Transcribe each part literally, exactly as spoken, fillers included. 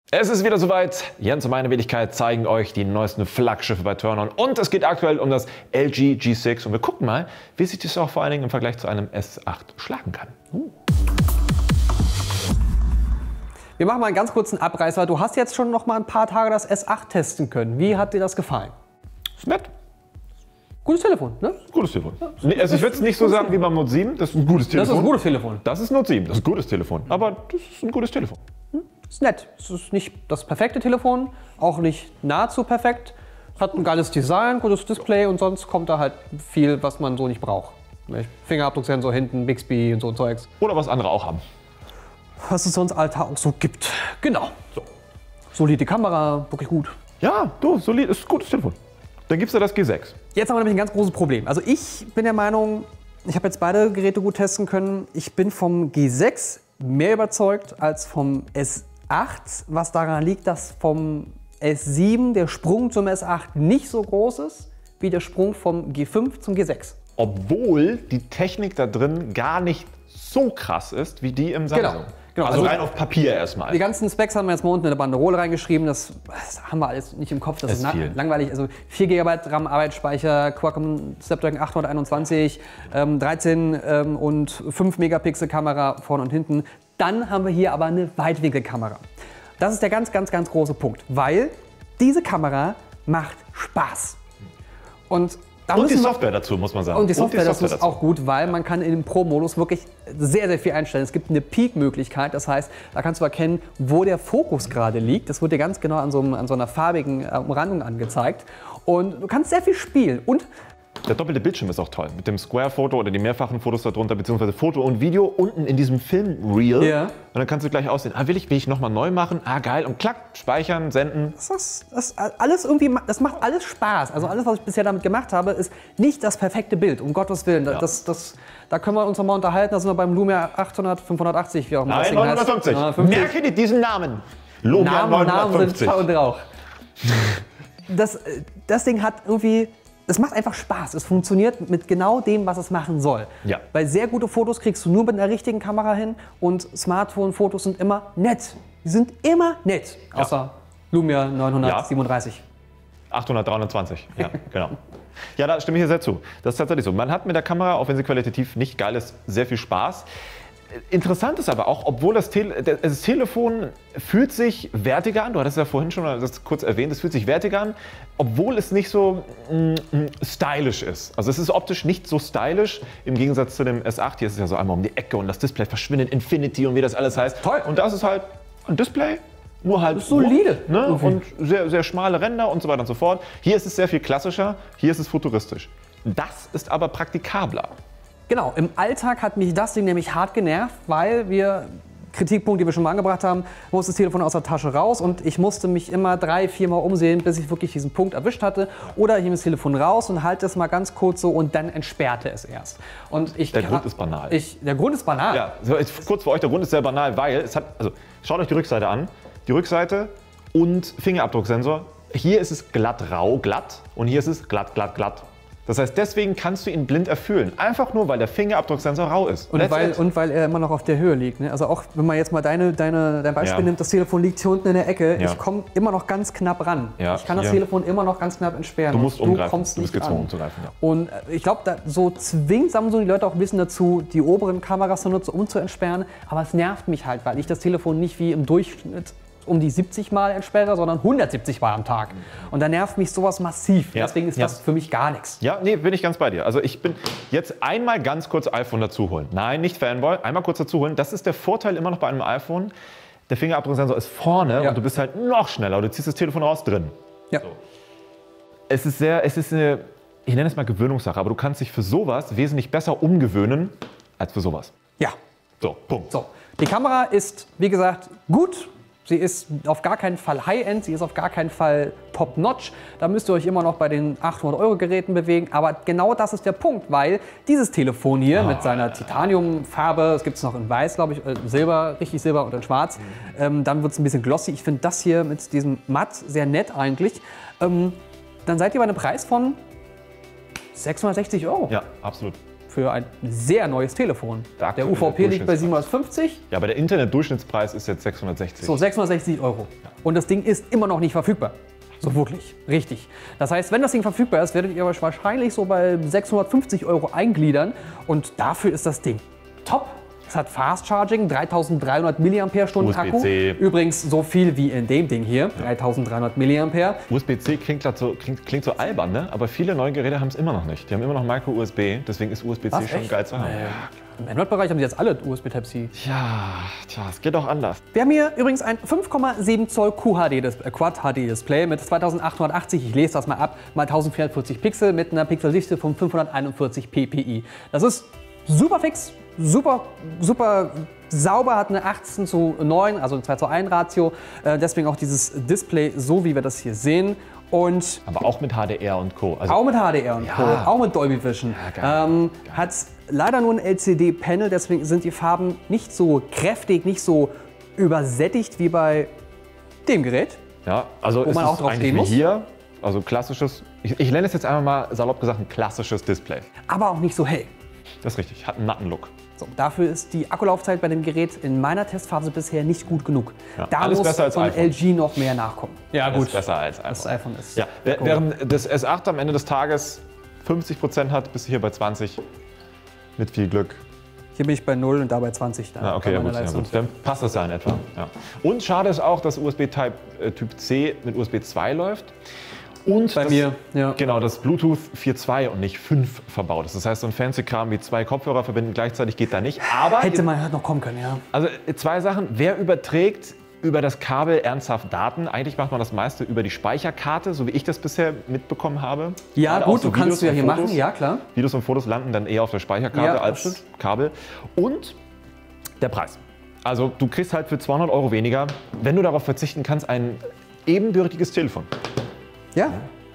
Es ist wieder soweit. Jens und meine Wenigkeit zeigen euch die neuesten Flaggschiffe bei Turn-On. Und es geht aktuell um das L G G sechs. Und wir gucken mal, wie sich das auch vor allen Dingen im Vergleich zu einem S acht schlagen kann. Uh. Wir machen mal einen ganz kurzen Abreißer. Du hast jetzt schon noch mal ein paar Tage das S acht testen können. Wie hat dir das gefallen? Ist nett. Gutes Telefon, ne? Gutes Telefon. Ja, also ich würde es nicht so sagen wie beim Note sieben. Das ist ein gutes Telefon. Das ist ein gutes Telefon. Das ist Note sieben. Das ist ein gutes Telefon. Aber das ist ein gutes Telefon. Ist nett. Es ist nicht das perfekte Telefon, auch nicht nahezu perfekt. Hat ein geiles Design, gutes Display und sonst kommt da halt viel, was man so nicht braucht. Fingerabdrucksensor hinten, Bixby und so Zeugs. Oder was andere auch haben. Was es sonst Alltag auch so gibt. Genau. So. Solide Kamera, wirklich gut. Ja, du, solid, ist ein gutes Telefon. Dann gibst du das G sechs. Jetzt haben wir nämlich ein ganz großes Problem. Also ich bin der Meinung, ich habe jetzt beide Geräte gut testen können. Ich bin vom G sechs mehr überzeugt als vom S acht, was daran liegt, dass vom S sieben der Sprung zum S acht nicht so groß ist, wie der Sprung vom G fünf zum G sechs. Obwohl die Technik da drin gar nicht so krass ist, wie die im Samsung. Genau. Genau, also, also rein auf Papier erstmal. Die ganzen Specs haben wir jetzt mal unten in der Banderole reingeschrieben. Das, das haben wir alles nicht im Kopf. Das, das ist, ist viel. langweilig. Also vier Gigabyte RAM Arbeitsspeicher, Qualcomm Snapdragon achthunderteinundzwanzig, ähm, dreizehn ähm, und fünf Megapixel Kamera vorne und hinten. Dann haben wir hier aber eine Weitwinkelkamera. Das ist der ganz, ganz, ganz große Punkt, weil diese Kamera macht Spaß. Und Da und die wir, Software dazu, muss man sagen. Und die Software, und die Software dazu ist auch gut, weil man kann in dem Pro-Modus wirklich sehr, sehr viel einstellen. Es gibt eine Peak-Möglichkeit, das heißt, da kannst du erkennen, wo der Fokus gerade liegt. Das wird dir ganz genau an so, einem, an so einer farbigen Umrandung angezeigt. Und du kannst sehr viel spielen. Und der doppelte Bildschirm ist auch toll. Mit dem Square-Foto oder die mehrfachen Fotos darunter, beziehungsweise Foto und Video unten in diesem Film-Reel. Ja. Und dann kannst du gleich aussehen, ah, will ich, will ich nochmal neu machen? Ah, geil. Und klack, speichern, senden. Das, ist, das, alles irgendwie, das macht alles Spaß. Also alles, was ich bisher damit gemacht habe, ist nicht das perfekte Bild, um Gottes Willen. Ja. Das, das, da können wir uns nochmal unterhalten. Da sind wir beim Lumia achthundert, fünfhundertachtzig, wie auch immer Nein, das Ding heißt. neunhundertfünfzig. neunhundertfünfzig. Merke dir diesen Namen. Lumia Namen, Namen neunhundertfünfzig. sind Schall und Rauch. Das, das Ding hat irgendwie, es macht einfach Spaß. Es funktioniert mit genau dem, was es machen soll. Ja. Weil sehr gute Fotos kriegst du nur mit einer richtigen Kamera hin und Smartphone-Fotos sind immer nett. Die sind immer nett, außer Ja. Lumia neunhundertsiebenunddreißig. achthundertdreiundzwanzig, ja, genau. Ja, da stimme ich hier sehr zu. Das ist tatsächlich so. Man hat mit der Kamera, auch wenn sie qualitativ nicht geil ist, sehr viel Spaß. Interessant ist aber auch, obwohl das, Tele das Telefon fühlt sich wertiger an, du hattest ja vorhin schon das kurz erwähnt, es fühlt sich wertiger an, obwohl es nicht so mm, stylisch ist. Also es ist optisch nicht so stylisch, im Gegensatz zu dem S acht. Hier ist es ja so einmal um die Ecke und das Display verschwindet, Infinity und wie das alles heißt. Toll. Und das ist halt ein Display, nur halt solide. rund, ne? Und sehr, sehr schmale Ränder und so weiter und so fort. Hier ist es sehr viel klassischer, hier ist es futuristisch. Das ist aber praktikabler. Genau, im Alltag hat mich das Ding nämlich hart genervt, weil wir, Kritikpunkt, den wir schon mal angebracht haben, muss das Telefon aus der Tasche raus und ich musste mich immer drei, vier Mal umsehen, bis ich wirklich diesen Punkt erwischt hatte. Oder ich nehme das Telefon raus und halte es mal ganz kurz so und dann entsperrte es erst. Und ich, Der Grund ist banal. Ich, der Grund ist banal. Ja, so, kurz für euch, der Grund ist sehr banal, weil es hat, also schaut euch die Rückseite an, die Rückseite und Fingerabdrucksensor. Hier ist es glatt rau, glatt und hier ist es glatt, glatt, glatt. Das heißt, deswegen kannst du ihn blind erfüllen. Einfach nur, weil der Fingerabdrucksensor rau ist. Und weil, und weil er immer noch auf der Höhe liegt. Ne? Also auch wenn man jetzt mal deine, deine, dein Beispiel Ja. nimmt, das Telefon liegt hier unten in der Ecke. Ja. Ich komme immer noch ganz knapp ran. Ja, ich kann das hier. Telefon immer noch ganz knapp entsperren. Du musst und umgreifen. Du kommst Du bist nicht gezwungen an. umzugreifen. Ja. Und äh, ich glaube, so zwingt Samsung die Leute auch ein bisschen dazu, die oberen Kameras zu nutzen, um zu entsperren. Aber es nervt mich halt, weil ich das Telefon nicht wie im Durchschnitt um die siebzig Mal entsperre, sondern hundertsiebzig Mal am Tag. Und da nervt mich sowas massiv. Ja. Deswegen ist Ja. das für mich gar nichts. Ja, nee, bin ich ganz bei dir. Also ich bin jetzt einmal ganz kurz iPhone dazu holen. Nein, nicht Fanboy, einmal kurz dazu holen. Das ist der Vorteil immer noch bei einem iPhone. Der Fingerabdrucksensor ist vorne Ja. und du bist halt noch schneller. Du ziehst das Telefon raus, drin. Ja. So. Es ist sehr, es ist eine, ich nenne es mal Gewöhnungssache, aber du kannst dich für sowas wesentlich besser umgewöhnen als für sowas. Ja. So, Punkt. So. Die Kamera ist, wie gesagt, gut. Sie ist auf gar keinen Fall High-End, sie ist auf gar keinen Fall Top-Notch. Da müsst ihr euch immer noch bei den achthundert Euro Geräten bewegen. Aber genau das ist der Punkt, weil dieses Telefon hier mit seiner Titaniumfarbe, es gibt es noch in Weiß, glaube ich, äh, Silber, richtig Silber und in Schwarz. Ähm, dann wird es ein bisschen glossy. Ich finde das hier mit diesem Matt sehr nett eigentlich. Ähm, dann seid ihr bei einem Preis von sechshundertsechzig Euro. Ja, absolut. Für für ein sehr neues Telefon. Der Der U V P liegt bei Durchschnittspreis. siebenhundertfünfzig, Ja, aber der Internet-Durchschnittspreis ist jetzt sechshundertsechzig. so sechshundertsechzig Euro. Und das Ding ist immer noch nicht verfügbar. So wirklich, richtig. Das heißt, wenn das Ding verfügbar ist, werdet ihr euch wahrscheinlich so bei sechshundertfünfzig Euro eingliedern. Und dafür ist das Ding top. Es hat Fast Charging, dreitausenddreihundert Milliampere-Stunden Akku. U S B C. Übrigens so viel wie in dem Ding hier, dreitausenddreihundert Milliampere. U S B C klingt, grad so, klingt, klingt so albern, ne? Aber viele neue Geräte haben es immer noch nicht. Die haben immer noch Micro-U S B, deswegen ist U S B C Was, schon echt? geil zu haben. Im Android-Bereich haben die jetzt alle U S B Type-C. Ja, tja, es geht auch anders. Wir haben hier übrigens ein fünf Komma sieben Zoll Q H D, Dis- äh, Quad H D Display mit zweitausendachthundertachtzig, ich lese das mal ab, mal tausendvierundvierzig Pixel mit einer Pixeldichte von fünfhunderteinundvierzig p p i. Das ist super fix, super, super sauber, hat eine achtzehn zu neun, also eine zwei zu eins Ratio. Äh, deswegen auch dieses Display, so wie wir das hier sehen. Und Aber auch mit H D R und Co. Also auch mit H D R und Ja. Co., auch mit Dolby Vision. Ja, geil. ähm, hat leider nur ein L C D-Panel, deswegen sind die Farben nicht so kräftig, nicht so übersättigt wie bei dem Gerät. Ja, also Wo es man auch ist drauf eigentlich stehen wie muss. hier, also klassisches, ich, ich nenne es jetzt einfach mal salopp gesagt ein klassisches Display. Aber auch nicht so hell. Das ist richtig, hat einen matten Look. So, dafür ist die Akkulaufzeit bei dem Gerät in meiner Testphase bisher nicht gut genug. Ja, da alles muss besser als von iPhone. L G noch mehr nachkommen. Ja Das ist besser als Das iPhone. iPhone ist. Ja, wär- während das S acht am Ende des Tages fünfzig Prozent hat, bist du hier bei zwanzig mit viel Glück. Hier bin ich bei null und da bei zwanzig. Da Ja, okay, bei ja meiner gut, ja Leistung. gut. Dann passt das ja in etwa. Ja. Und schade ist auch, dass U S B Type, äh, Typ C mit U S B zwei läuft. Und Bei das, mir, ja. Genau, das Bluetooth vier Punkt zwei und nicht fünf verbaut ist. Das heißt, so ein fancy Kram wie zwei Kopfhörer verbinden gleichzeitig geht da nicht. Aber Hätte man halt noch kommen können, ja. also äh, zwei Sachen. Wer überträgt über das Kabel ernsthaft Daten? Eigentlich macht man das meiste über die Speicherkarte, so wie ich das bisher mitbekommen habe. Ja, Gerade auch gut, so du kannst Videos du ja und hier Fotos. machen, ja klar. Videos und Fotos landen dann eher auf der Speicherkarte Ja, das als stimmt. Kabel. Und der Preis. Also du kriegst halt für zweihundert Euro weniger, wenn du darauf verzichten kannst, ein ebenbürtiges Telefon. Ja.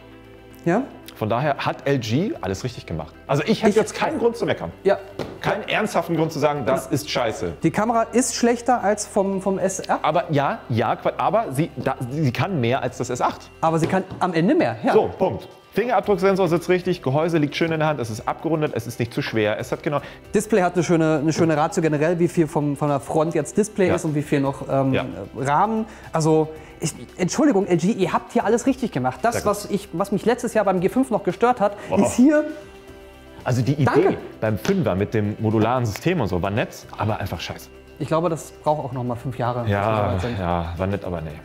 Ja. Von daher hat L G alles richtig gemacht. Also ich hätte Ich- jetzt keinen Grund zu meckern. Ja. Keinen ernsthaften Grund zu sagen, das ist scheiße. Die Kamera ist schlechter als vom, vom S R, Aber ja, ja, aber sie, da, sie kann mehr als das S acht. aber sie kann am Ende mehr. Ja. So, Punkt. Fingerabdrucksensor sitzt richtig, Gehäuse liegt schön in der Hand, es ist abgerundet, es ist nicht zu schwer, es hat genau... Display hat eine schöne, eine schöne Ratio generell, wie viel vom, von der Front jetzt Display Ja. ist und wie viel noch ähm, Ja. Rahmen. Also, ich, Entschuldigung, L G, ihr habt hier alles richtig gemacht. Sehr Das, gut. was, ich, was mich letztes Jahr beim G fünf noch gestört hat, Oh. ist hier. Also die Idee Danke. beim Fünfer mit dem modularen System und so war nett, aber einfach scheiße. Ich glaube, das braucht auch noch mal fünf Jahre. bis wir Ja, soweit sind. ja, war nett, aber nee.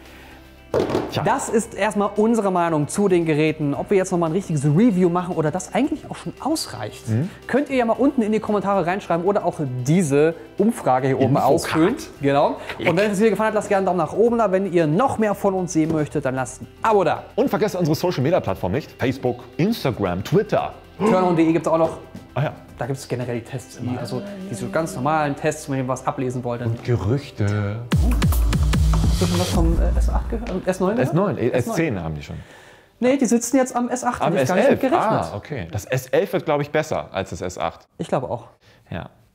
Tja. Das ist erstmal unsere Meinung zu den Geräten. Ob wir jetzt noch mal ein richtiges Review machen oder das eigentlich auch schon ausreicht, Mhm. könnt ihr ja mal unten in die Kommentare reinschreiben oder auch diese Umfrage hier oben Infocard. ausfüllen. Genau. Und wenn es dir gefallen hat, lasst gerne einen Daumen nach oben da. Wenn ihr noch mehr von uns sehen möchtet, dann lasst ein Abo da. Und vergesst unsere Social Media Plattform nicht. Facebook, Instagram, Twitter. Turnon punkt de gibt es auch noch. Ah ja. Da gibt es generell die Tests immer. Also diese ganz normalen Tests, wenn ihr was ablesen wollt. Dann Gerüchte. hast du schon was vom äh, S acht gehört? S neun? S neun, gehört? S zehn haben die schon. Nee, die sitzen jetzt am S acht. Am Hab ich S gar nicht mit elf. gerechnet. Ah, okay. Das S elf wird, glaube ich, besser als das S acht. Ich glaube auch. Ja.